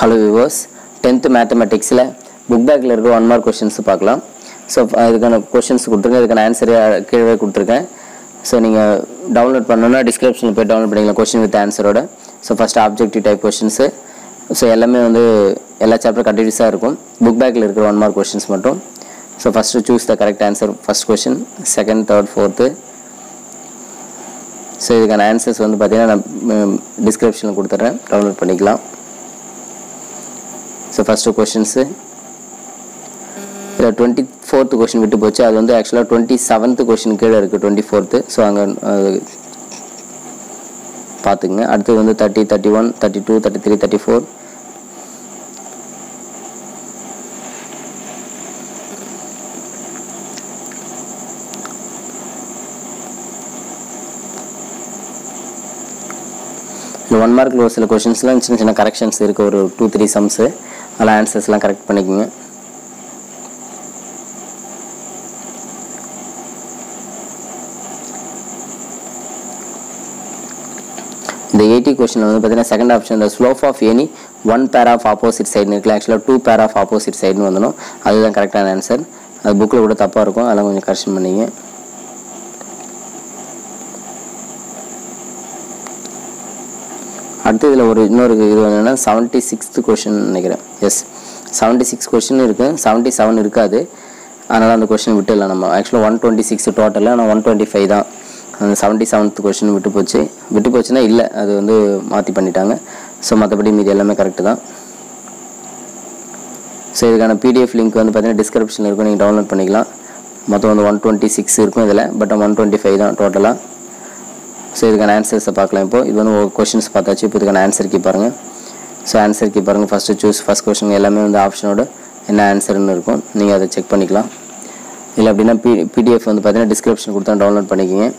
Hello viewers, 10th மேத்தமெட்டிக்ஸில் book பேக்கில் இருக்க 1 mark questions பார்க்கலாம். ஸோ இதுக்கான கொஷின்ஸ் கொடுத்துருக்கேன், இதுக்கான ஆன்சரை கீழே கொடுத்துருக்கேன். ஸோ நீங்கள் டவுன்லோட் பண்ணணுன்னா டிஸ்கிரிப்ஷனில் போய் டவுன்லோட் பண்ணிக்கலாம் கொஷின் வித் ஆன்சரோட. So first objective type questions. So எல்லாமே வந்து எல்லா சாப்டர் கண்டினியூஸாக இருக்கும். புக் பேக்கில் இருக்கிற 1 மார்க் கொஷின்ஸ் மட்டும். So first choose the correct answer. First question, second, third, fourth. So இதுக்கான ஆன்சர்ஸ் வந்து பார்த்தீங்கன்னா நான் டிஸ்கிரிப்ஷனில் கொடுத்துட்றேன், டவுன்லோட் பண்ணிக்கலாம். ஸோ ஃபஸ்ட்டு கொஷின்ஸு இதில் 24th கொஷின் விட்டு போச்சு. அது வந்து ஆக்சுவலாக 27th கொஷின் கீழே இருக்குது, 24th. ஸோ அங்கே பார்த்துக்குங்க. அடுத்தது வந்து 30, 31, 32, 33, 34. இந்த 1 மார்க்கில் ஒரு சில கொஷின்ஸ்லாம் சின்ன சின்ன கரெக்ஷன்ஸ் இருக்குது, ஒரு 2-3 சம்ஸு. அதெல்லாம் ஆன்சர்ஸ்லாம் கரெக்ட் பண்ணிக்கோங்க. இந்த 80 கொஷின் வந்து பார்த்தீங்கன்னா செகண்ட் ஆப்ஷன், இந்த slope of any 1 pair of opposite சைடுன்னு இருக்குல்ல, ஆக்சுவலாக 2 பேர் ஆஃப் ஆப்போசிட் சைடுன்னு வந்துடும். அதுதான் கரெக்டான ஆன்சர். அது புக்கில் கூட தப்பாக இருக்கும், அதெல்லாம் கொஞ்சம் கரெக்ஷன் பண்ணிங்க. அடுத்து இதில் இன்னொரு இது என்னென்னா 76th கொஷின் நினைக்கிறேன். எஸ், 76 கொஷின் இருக்குது, 77 இருக்காது. அதனால் அந்த கொஷின் விட்டுடல நம்ம. ஆக்சுவலாக 126 டோட்டலாக, ஆனால் 125 தான். அந்த 77th கொஷின் விட்டு போச்சுன்னா இல்லை, அது வந்து மாற்றி பண்ணிட்டாங்க. ஸோ மற்றபடி மீதி எல்லாமே கரெக்டு தான். ஸோ இதுக்கான பிடிஎஃப் லிங்க் வந்து பார்த்தீங்கன்னா டிஸ்கிரிப்ஷனில் இருக்கும், நீங்கள் டவுன்லோட் பண்ணிக்கலாம். மொத்தம் வந்து 126 இருக்கும் இதில், பட் 125 தான் டோட்டலாக. ஸோ இதுக்கான ஆன்சர்ஸை பார்க்கலாம். இப்போது இது வந்து கொஷின்ஸ் பார்த்தாச்சு. இப்போ இதுக்கான ஆன்சர் கீ பாருங்கள். ஸோ ஆன்சர் கீ பாருங்கள். ஃபஸ்ட்டு சூஸ் ஃபஸ்ட் கொஷின் எல்லாமே வந்து ஆப்ஷனோட என்ன ஆன்சர்னு இருக்கும், நீங்கள் அதை செக் பண்ணிக்கலாம். இல்லை அப்படின்னா பிடிஎஃப் வந்து பார்த்தீங்கன்னா டிஸ்கிரிப்ஷன் கொடுத்தா டவுன்லோட் பண்ணிக்கிங்க.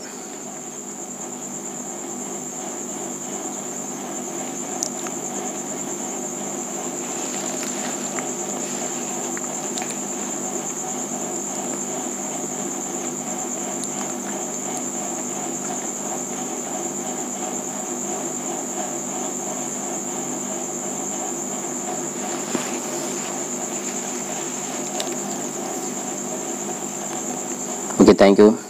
Okay, thank you.